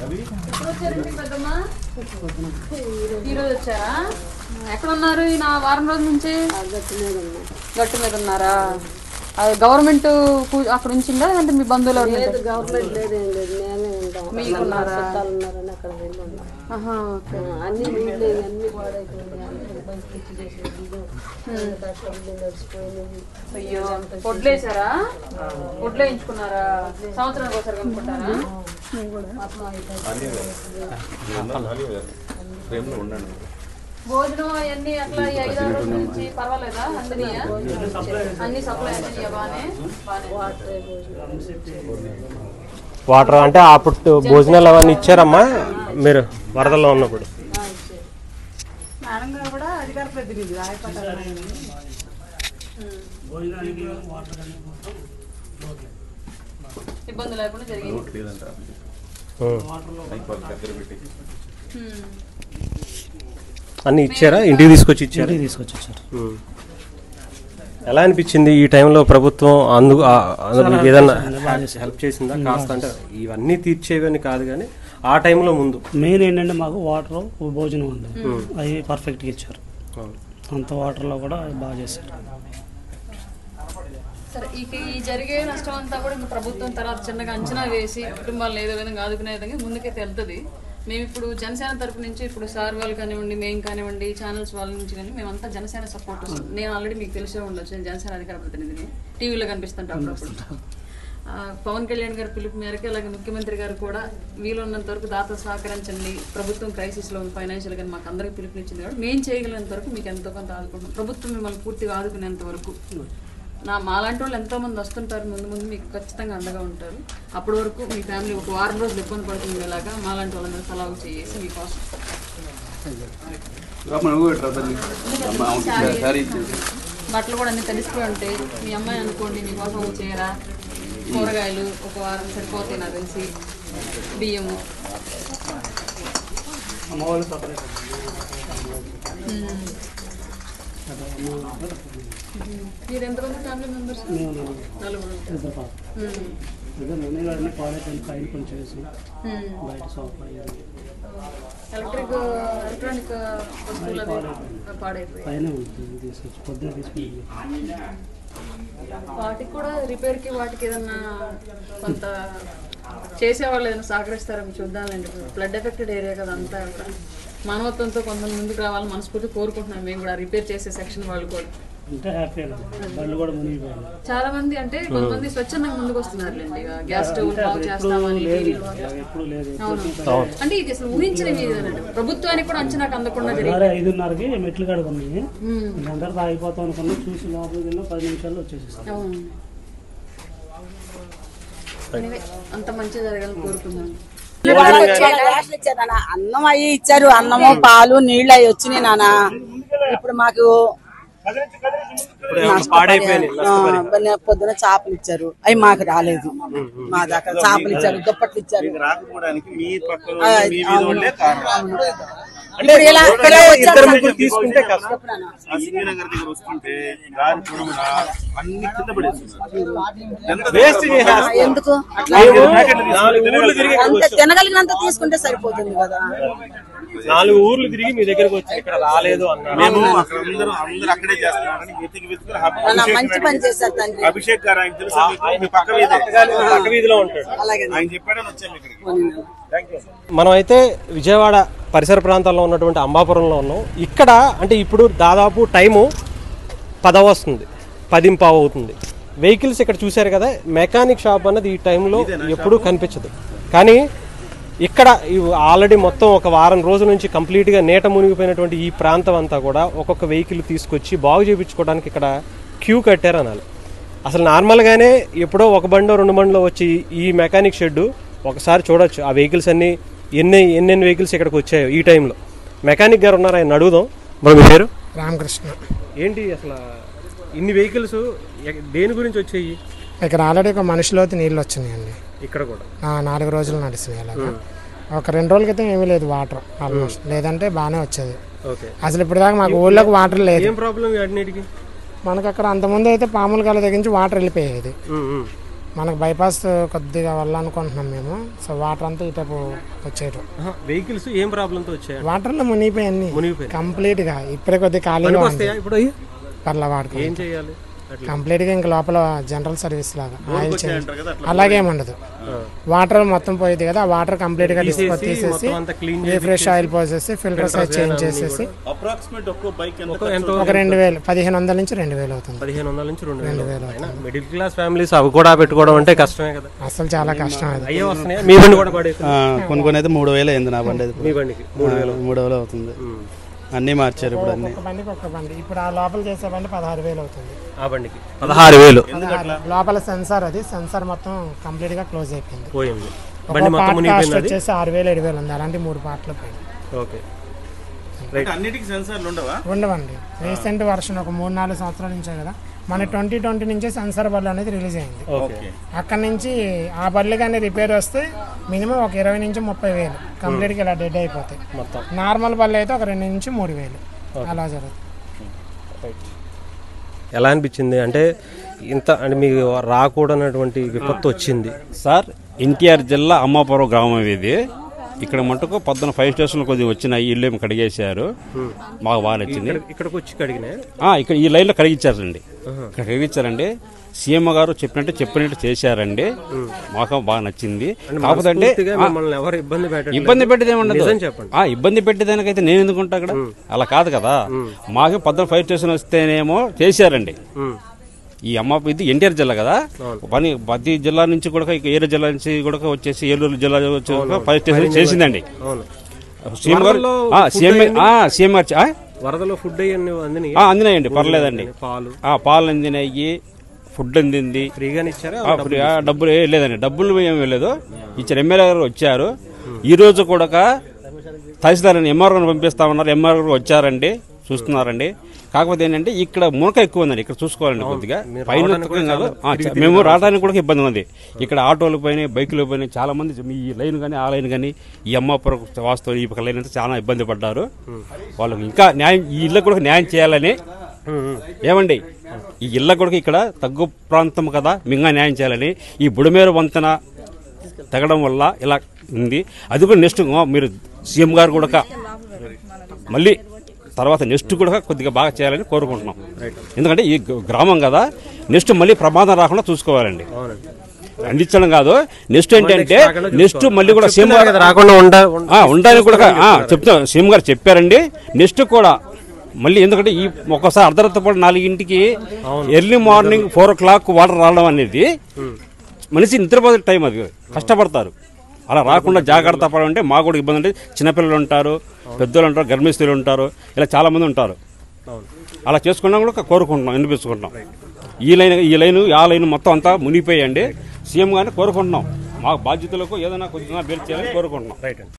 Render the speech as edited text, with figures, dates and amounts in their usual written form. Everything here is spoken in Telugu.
ఈరోజు వచ్చారా? ఎక్కడ ఉన్నారు ఈ నా వారం రోజుల నుంచి? గట్టు మీద ఉన్నారా? అది గవర్నమెంట్ అక్కడ ఉంచిందా లేదంటే మీ బంధువులు? గవర్నమెంట్ లేదు, ఏం లేదు, మేమే ఉంటాం. మీకున్నారా? ఉన్నారని అక్కడ వెళ్ళి ఉన్నాం. అన్ని నీళ్ళు అన్ని పాడైపోయింది. అయ్యో, వడ్లేసారా? వడ్లు వేయించుకున్నారా? సంవత్సరానికి ఒకసారి కనుక్కుంటారా? భోజనం అవన్నీ అట్లా 5 రోజుల నుంచి పర్వాలేదా? అన్ని సప్లై అందినాయా? బానే వాటర్ అంటే అప్పుడు భోజనాలు అవన్నీ ఇచ్చారమ్మా మీరు వరదల్లో ఉన్నప్పుడు? మేడం గారు కూడా అధికార ప్రతినిధి ఇబ్బంది లేకుండా జరిగింది. అన్ని ఇచ్చారా? ఇంటికి తీసుకొచ్చి ఇచ్చారు? ఎలా అనిపించింది ఈ టైంలో ప్రభుత్వం? అందుకు ఏదన్నా హెల్ప్ చేసిందా కాస్త? అంటే ఇవన్నీ తీర్చేవని కాదు కానీ ఆ టైంలో ముందు మెయిన్ ఏంటంటే మాకు వాటర్ భోజనం ఉంది, అవి పర్ఫెక్ట్గా ఇచ్చారు. అంత వాటర్లో కూడా బాగా చేశారు. సరే, ఈ జరిగే నష్టం అంతా కూడా ప్రభుత్వం తర్వాత చిన్నగా అంచనా వేసి కుటుంబాలను ఏదో విధంగా ఆదుకునే విధంగా ముందుకైతే వెళ్తుంది. మేము ఇప్పుడు జనసేన తరపు నుంచి ఇప్పుడు సార్ వాళ్ళు కానివ్వండి, మేము కానివ్వండి, ఛానల్స్ వాళ్ళ నుంచి కానీ మేమంతా జనసేన సపోర్ట్ వస్తుంది. నేను ఆల్రెడీ మీకు తెలిసే ఉండొచ్చు, నేను జనసేన అధికార ప్రతినిధిని, టీవీలో కనిపిస్తుంటా అప్పుడప్పుడు. పవన్ కళ్యాణ్ గారి పిలుపు మేరకు అలాగే ముఖ్యమంత్రి గారు కూడా వీలున్నంత వరకు దాత సహకరించండి, ప్రభుత్వం క్రైసిస్లో ఉంది ఫైనాన్షియల్ గా మాకు అందరికీ పిలుపునిచ్చింది కాబట్టి మేము చేయగలిగినంత వరకు మీకు ఎంతో కొంత ఆదుకుంటాం. ప్రభుత్వం మిమ్మల్ని పూర్తిగా ఆదుకునేంత వరకు మాలాంటి వాళ్ళు ఎంతో మంది వస్తుంటారు, ముందు ముందు మీకు ఖచ్చితంగా అండగా ఉంటారు. అప్పటి వరకు మీ ఫ్యామిలీ ఒక వారం రోజులు ఇబ్బంది పడుతుండేలాగా మాలాంటి వాళ్ళందరూ సలహా చేసి మీకోసం బట్టలు కూడా అన్ని తడిసిపోయి ఉంటాయి. మీ అమ్మాయి అనుకోండి మీకోసం ఒక చీర, కూరగాయలు ఒక వారం సరిపోతాయి నాకు తెలిసి, బియ్యము. మీరు ఎంతమంది ఫ్యామిలీ మెంబర్స్? ఎలక్ట్రానిక్ వస్తువులు పాడైపోయాయి. వాటికి కూడా రిపేర్కి వాటికి ఏదన్నా కొంత చేసేవాళ్ళు ఏదైనా సహకరిస్తారని చూద్దామండి. ఫ్లడ్ ఎఫెక్టెడ్ ఏరియా కదా అంతా, మానవత్వంతో కొంతమంది ముందుకు రావాలని మనస్ఫూర్తి కోరుకుంటున్నాం. మేము కూడా రిపేర్ చేసే సెక్షన్ వాళ్ళు కూడా చాలా మంది అంటే కొంతమంది స్వచ్ఛందంగా ముందుకు వస్తున్నారులేండి. గ్యాస్ స్టవ్ బాగు చేస్తామని అంటే ఇది అసలు ఊహించిన ప్రభుత్వానికి కూడా అంచనాకు అందకుండా జరిగింది. 5:30కి మెట్లు కడుగున్నాయి, అందరితో ఆగిపోతాం అనుకున్నా, చూసి లోపలికి 10 నిమిషాల్లో వచ్చేసేస్తాం. అంత మంచి జరగాలని కోరుకున్నాను. అన్నం అయ్యి ఇచ్చారు, అన్నము పాలు నీళ్ళు అవి వచ్చినాయి నాన్న. ఇప్పుడు మాకు పొద్దున చేపలు ఇచ్చారు, అవి మాకు రాలేదు. మా దగ్గర చేపలు ఇచ్చారు, దుప్పట్లు ఇచ్చారు. ఎందుకు అంత తినగలిగినంత తీసుకుంటే సరిపోతుంది కదా. 4 ఊర్లు తిరిగి మీ దగ్గరకు వచ్చి ఇక్కడ రాలేదు అన్నారు. మంచి పని చేశారు తండ్రి. అభిషేక్ గారు ఆయన తెలుసా? పక్క వీధిలో ఉంటాడు. ఆయన చెప్పాడని వచ్చాము ఇక్కడికి. మనం అయితే విజయవాడ పరిసర ప్రాంతాల్లో ఉన్నటువంటి అంబాపురంలో ఉన్నాం. ఇక్కడ అంటే ఇప్పుడు దాదాపు టైము 10 వస్తుంది, 10:15 అవుతుంది. వెహికల్స్ ఇక్కడ చూశారు కదా, మెకానిక్ షాప్ అన్నది ఈ టైంలో ఎప్పుడూ కనిపించదు. కానీ ఇక్కడ ఆల్రెడీ మొత్తం ఒక వారం రోజుల నుంచి కంప్లీట్గా నీట మునిగిపోయినటువంటి ఈ ప్రాంతం అంతా కూడా ఒక్కొక్క వెహికల్ తీసుకొచ్చి బాగు చేయించుకోవడానికి ఇక్కడ క్యూ కట్టారు అనాలి. అసలు నార్మల్గానే ఎప్పుడో ఒక బండో 2 బండ్లో వచ్చి ఈ మెకానిక్ షెడ్ ఒకసారి చూడొచ్చు. ఆ వెహికల్స్ అన్నీ ఎన్ని వెహికల్స్ ఇక్కడికి వచ్చాయో ఈ టైంలో. మెకానిక్ గారు ఉన్నారు, ఆయన అడుగుదాం. మీ పేరు? రామకృష్ణ. ఏంటి అసలు ఇన్ని వెహికల్స్ దేని గురించి వచ్చాయి? ఇక్కడ ఆల్రెడీ ఒక మనిషిలోకి నీళ్ళు వచ్చినాయండి. ఇక్కడ కూడా 4 రోజులు నడిచినాయి. అలాగా ఒక 2 రోజుల క్రితం ఏమీ లేదు వాటర్ ఆల్మోస్ట్, లేదంటే బాగానే వచ్చేది. అసలు ఇప్పుడు దాకా మాకు ఊళ్ళోకి వాటర్ లేదు. ఏం ప్రాబ్లం అన్నిటికి? మనకు అక్కడ అంతకుముందు అయితే పాముల కాల దగ్గర నుంచి వాటర్ వెళ్ళిపోయేది. మనకు బైపాస్ కొద్దిగా వెళ్ళాలనుకుంటున్నాం మేము. సో వాటర్ అంతా ఇటు వచ్చేయటం. వెహికల్స్ ఏం ప్రాబ్లంతో వచ్చాయి? వాటర్లో మునిగిపోయి కంప్లీట్ గా ఇప్పుడే కొద్దిగా ఖాళీగా ఇప్పుడు పర్లా వాడుకో. ఏం చేయాలి? కంప్లీట్ గా ఇంకా లోపల జనరల్ సర్వీస్ లాగా ఆయిల్ చేంజ్ అలాగేముండదు. వాటర్ మొత్తం పోయింది కదా, ఆ వాటర్ కంప్లీట్ గా తీసేసి రిఫ్రెష్ ఆయిల్ పోసేసి ఫిల్టర్ సైజ్ చేంజ్ చేసేసి ఒక 2000 1500 నుంచి 2000 అవుతుంది. 1500 నుంచి 2000. మిడిల్ క్లాస్ ఫ్యామిలీస్ అవి కూడా పెట్టుకోవడం అంటే కష్టమే కదా. అసలు చాలా కష్టం అది. అయ్యే వస్తున్నాయి. మీ బండి కూడా పడేసి కొన్ని అయితే 3000 అయింది నా బండి. మీ బండికి 3000 అవుతుంది. అన్ని మార్చారు ఇప్పుడు అన్ని. ఒక్క బండి ఇప్పుడు ఆ లోపల చేసే బండి 16000 అవుతుంది. ఆ బండికి 16000 లోపల సెన్సార్, అది సెన్సార్ మొత్తం కంప్లీట్ గా క్లోజ్ అయిపోయింది. పోయింది. బండి మొత్తం మునిగిపోయింది. వచ్చేసి 6000 7000 ఉంది. అలాంటి 3 పార్ట్లు పోయింది. ఓకే. అన్నిటికీ సెన్సార్లు ఉండవండి. రీసెంట్ వర్షన్ ఒక 3-4 సంవత్సరాల నుంచే కదా, మన 2020 నుంచే సెన్సార్ బళ్ళు అనేది రిలీజ్ అయింది. అక్కడ నుంచి ఆ బళ్ళు కానీ రిపేర్ వస్తే మినిమం ఒక 20 నుంచి 30,000 కంప్లీట్గా ఇలా డెడ్ అయిపోతాయి. నార్మల్ బళ్ళు అయితే ఒక 2 నుంచి 3,000 అలా జరుగుతుంది. ఎలా అనిపించింది అంటే ఇంత అంటే మీకు రాకూడనటువంటి విపత్తు వచ్చింది? సార్, ఎన్టీఆర్ జిల్లా అమ్మాపురం గ్రామం ఇది. ఇక్కడ మటుకు పొద్దున 5 స్టేషన్లు కొద్దిగా వచ్చినాయి. ఇల్లు ఏమి కడిగేశారు, మాకు బాగా నచ్చింది. ఇక్కడికి వచ్చి కడిగినా ఇక్కడ ఈ లైన్లో కడిగించారండి. ఇక్కడ కడిగించారండి. సీఎం గారు చెప్పినట్టు చేశారండి. మాకు బాగా నచ్చింది. కాకపోతే అంటే ఇబ్బంది పెట్టేది ఏమన్నది, ఇబ్బంది పెట్టేదానికైతే నేను ఎందుకుంటా అక్కడ? అలా కాదు కదా. మాకు పొద్దున 5 స్టేషన్ వస్తేనేమో చేశారండి. ఈ ఇది ఎన్టీఆర్ జిల్లా కదా, ప్రతి జిల్లా నుంచి కూడా ఏలూరు జిల్లా నుంచి కూడా వచ్చేసి ఏలూరు జిల్లా 5 స్టేషన్ చేసిందండి సీఎం గారు. సీఎం గారు వరదలో ఫుడ్ అందినాయండి, పర్లేదండి. పాలు అందినాయి, ఫుడ్ అందింది. ఫ్రీగానే ఇచ్చారా? డబ్బులు లేదండి, డబ్బులు ఏమి లేదు, ఇచ్చారు. ఎమ్మెల్యే గారు వచ్చారు. ఈ రోజు కూడా తహసీల్దార్ ఎంఆర్ గారు పంపిస్తామన్నారు. ఎంఆర్ గారు వచ్చారండి, చూస్తున్నారండి. కాకపోతే ఏంటంటే ఇక్కడ మునక ఎక్కువ ఉందండి. ఇక్కడ చూసుకోవాలండి కొద్దిగా. పైన మేము రావడానికి కూడా ఇబ్బంది ఉంది. ఇక్కడ ఆటోలు పోయినాయి, బైకులు పోయినాయి. చాలా మంది ఈ లైన్ కానీ ఆ లైన్ కానీ ఈ అమ్మాపురం వాస్తవం ఈ లైన్ అంతా చాలా ఇబ్బంది పడ్డారు. వాళ్ళకి ఇంకా న్యాయం, ఈ ఇళ్ళకు కూడా న్యాయం చేయాలని. ఏమండి, ఈ ఇళ్ళ కూడా ఇక్కడ తగ్గు ప్రాంతం కదా, మింగా న్యాయం చేయాలని. ఈ బుడమేరు వంతెన తగ్గడం వల్ల ఇలా ఉంది. అది కూడా నెక్స్ట్ మీరు సీఎం గారు కూడా మళ్ళీ తర్వాత నెక్స్ట్ కూడా కొద్దిగా బాగా చేయాలని కోరుకుంటున్నాం. ఎందుకంటే ఈ గ్రామం కదా, నెక్స్ట్ మళ్ళీ ప్రమాదం రాకుండా చూసుకోవాలండి. అందించడం కాదు, నెక్స్ట్ ఏంటంటే నెక్స్ట్ మళ్ళీ కూడా సీఎం గారు రాకుండా ఉండడానికి కూడా చెప్తా సీఎం గారు చెప్పారండి. నెక్స్ట్ కూడా మళ్ళీ ఎందుకంటే ఈ ఒక్కసారి అర్ధరాత్రి పూట 4 ఎర్లీ మార్నింగ్ 4 o'clock వాటర్ రావడం అనేది మనిషి నిద్రపోయే టైం, అది కష్టపడతారు. అలా రాకుండా జాగ్రత్త పడాలంటే మాకు కూడా ఇబ్బంది. అంటే చిన్నపిల్లలు ఉంటారు, పెద్దలు ఉంటారు, గర్భిణీ స్త్రీలు ఉంటారు, ఇలా చాలా మంది ఉంటారు. అలా చేసుకున్నా కూడా కోరుకుంటున్నాం, వినిపించుకుంటున్నాం. ఈ లైన్ ఆ లైన్ మొత్తం అంతా మునిగిపోయండి. సీఎం గారిని కోరుకుంటున్నాం, మాకు బాధ్యతలకు ఏదైనా కొద్దిగా బేర్ చేయాలని కోరుకుంటున్నాం.